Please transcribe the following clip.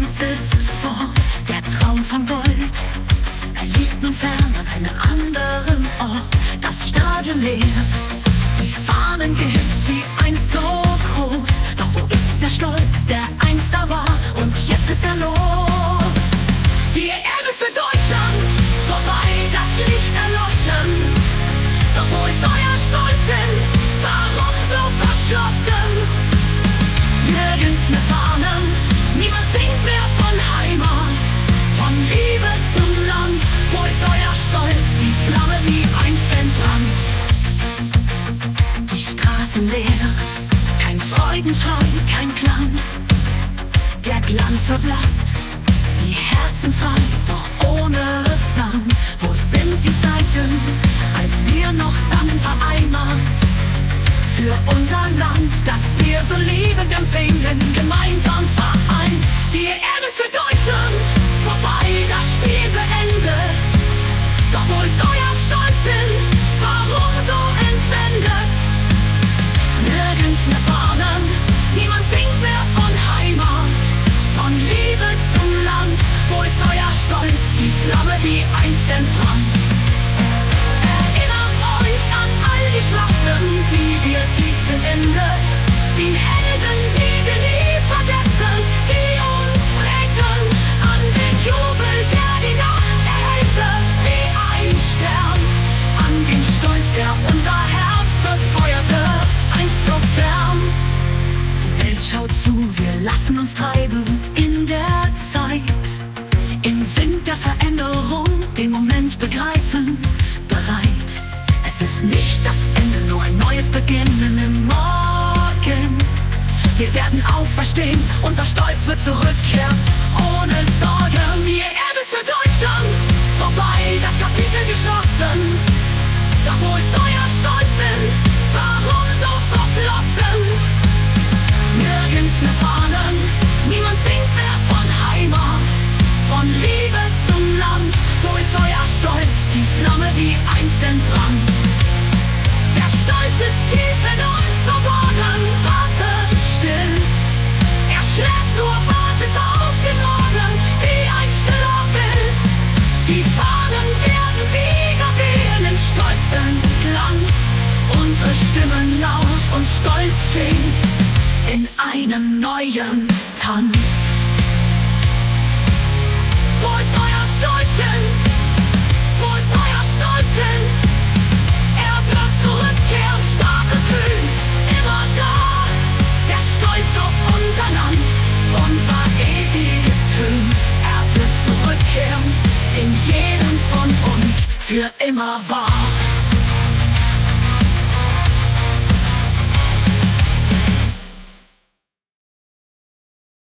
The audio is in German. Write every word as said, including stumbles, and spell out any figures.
Stolz ist fort, der Traum von Gold. Er liegt nun fern an einem anderen Ort. Das Stadion leer, die Fahnen gehisst wie einst so groß. Doch wo ist der Stolz, der einst da war? Und jetzt ist er los. Die E M ist für Deutschland vorbei, das Licht erloschen. Doch wo ist euer Stolz hin? Warum so verschlossen? Nirgends mehr Fahnen, niemand singt mehr von Heimat, von Liebe zum Land. Wo ist euer Stolz, die Flamme, die einst entbrannt? Die Straßen leer, kein Freudenschrei, kein Klang. Der Glanz verblasst, die Herzen frei, doch ohne Sang. Wo sind die Zeiten, als wir noch sangen vereinbart? Für unser Land, das wir so liebend empfingen, gemeinsam vereint. Die E M ist für Deutschland vorbei, das Spiel beendet. Doch wo ist euer Stolz hin? Warum so entwendet? Nirgends mehr Fahnen, niemand singt mehr von Heimat, von Liebe zum Land. Wo ist euer Stolz, die Flamme, die einst entbrannt? Erinnert euch an all die Schlachten, die wir siegten, endet. Die Helden, die wir nie vergessen, die uns prägten. An den Jubel, der die Nacht erhellte, wie ein Stern. An den Stolz, der unser Herz befeuerte, einst so fern. Die Welt schaut zu, wir lassen uns treiben in der Zeit. Im Wind der Veränderung, den Moment begreifen, bereit. Es ist nicht das Ende, nur ein neues Beginnen im Morgen. Wir werden auferstehen, unser Stolz wird zurückkehren, ohne Sorgen. Die E M ist für Deutschland vorbei, das Kapitel geschlossen. Doch wo ist euer Stolz hin? Warum so verflossen? Nirgends mehr Fahnen, niemand singt mehr von Heimat, von Liebe zum Land. Wo ist euer Stolz, die Flamme, die einst entbrannt? Der Stolz ist tief in uns verborgen, wartet still. Er schläft nur, wartet auf den Morgen, wie ein stiller Will. Die Fahnen werden wieder wehen im stolzen Glanz. Unsere Stimmen laut und stolz stehen in einem neuen Tanz. Wo ist euer Stolz hin? Wo ist euer Stolz hin? Er wird zurückkehren, stark und kühn, immer da. Der Stolz auf unser Land, unser ewiges Höhen. Er wird zurückkehren, in jedem von uns, für immer wahr.